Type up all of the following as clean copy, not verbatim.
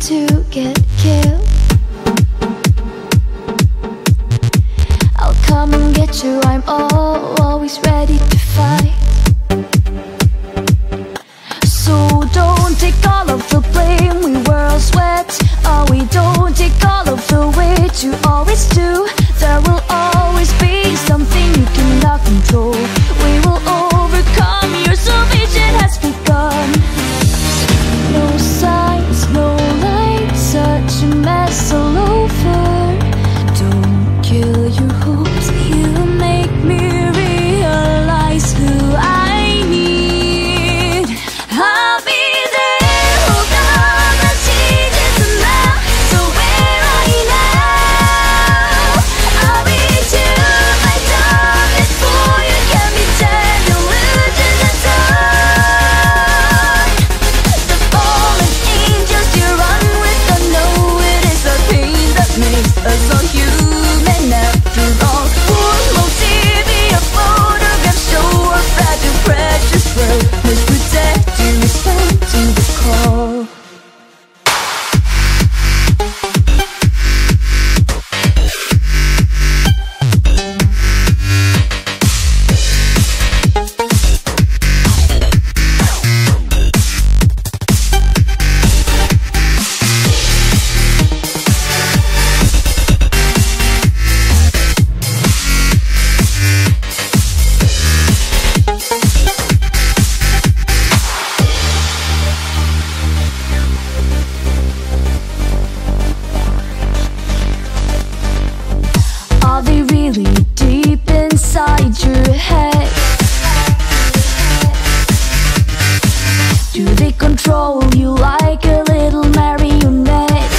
to get killed. I'll come and get you, I'm always ready to fight. So don't take all of the blame, we were all sweat. Oh, we don't take all of the weight, you always do. There will always be something you cannot control. We will overcome, your salvation has begun. No signs, no light, such a mess all over. Don't kill your hopes, you make me realize who I need. I'll be there, hold on, the changes are now. So where are you now? I'll be to my dawn before you can be dead. Illusions are done. The fallen angels you run with, I know it is the pain that makes us all human after all. Will TV a photograph show a fragile, precious world must protect you, respond to the call. Are they really deep inside your head? Do they control you like a little marionette?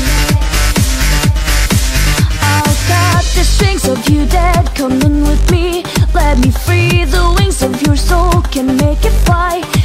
I'll cut the strings of you dead, come in with me. Let me free the wings of your soul, can make it fly.